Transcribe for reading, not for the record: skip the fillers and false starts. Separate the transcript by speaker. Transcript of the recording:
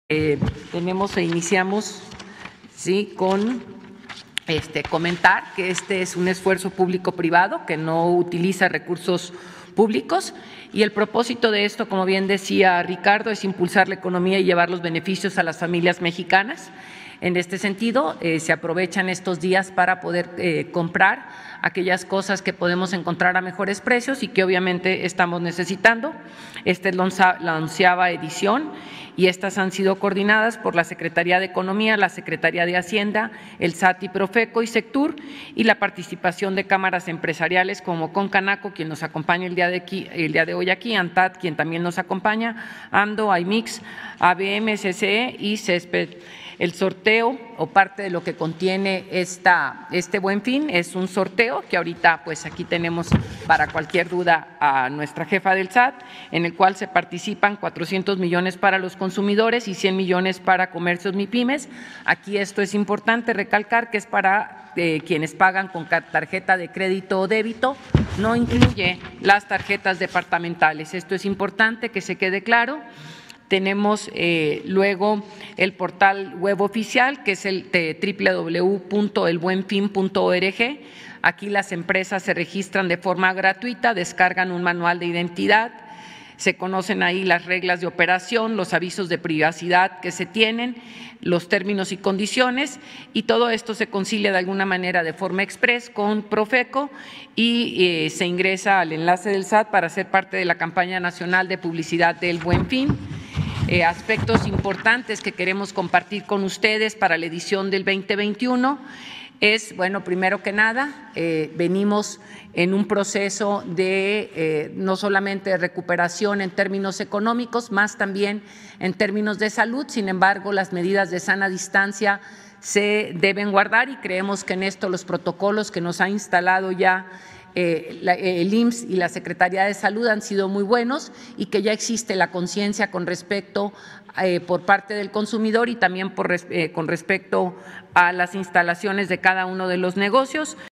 Speaker 1: Tenemos e iniciamos con comentar que este es un esfuerzo público-privado que no utiliza recursos públicos y el propósito de esto, como bien decía Ricardo, es impulsar la economía y llevar los beneficios a las familias mexicanas. En este sentido, se aprovechan estos días para poder comprar aquellas cosas que podemos encontrar a mejores precios y que obviamente estamos necesitando. Esta es la 11ª edición y estas han sido coordinadas por la Secretaría de Economía, la Secretaría de Hacienda, el SAT y Profeco y Sectur, y la participación de cámaras empresariales como Concanaco, quien nos acompaña el día de hoy aquí, ANTAD, quien también nos acompaña, AMDO, AIMIX, ABM, CCE y CESPED. El sorteo o parte de lo que contiene este Buen Fin es un sorteo que ahorita pues aquí tenemos para cualquier duda a nuestra jefa del SAT, en el cual se participan 400 millones para los consumidores y 100 millones para comercios MIPYMES. Aquí esto es importante recalcar que es para quienes pagan con tarjeta de crédito o débito, no incluye las tarjetas departamentales. Esto es importante que se quede claro. Tenemos luego el portal web oficial, que es el www.elbuenfin.org. Aquí las empresas se registran de forma gratuita, descargan un manual de identidad, se conocen ahí las reglas de operación, los avisos de privacidad que se tienen, los términos y condiciones, y todo esto se concilia de alguna manera de forma express con Profeco y se ingresa al enlace del SAT para ser parte de la campaña nacional de publicidad del Buen Fin. Aspectos importantes que queremos compartir con ustedes para la edición del 2021 es, bueno, primero que nada, venimos en un proceso de no solamente de recuperación en términos económicos, más también en términos de salud. Sin embargo, las medidas de sana distancia se deben guardar y creemos que en esto los protocolos que nos ha instalado ya el IMSS y la Secretaría de Salud han sido muy buenos y que ya existe la conciencia con respecto por parte del consumidor y también con respecto a las instalaciones de cada uno de los negocios.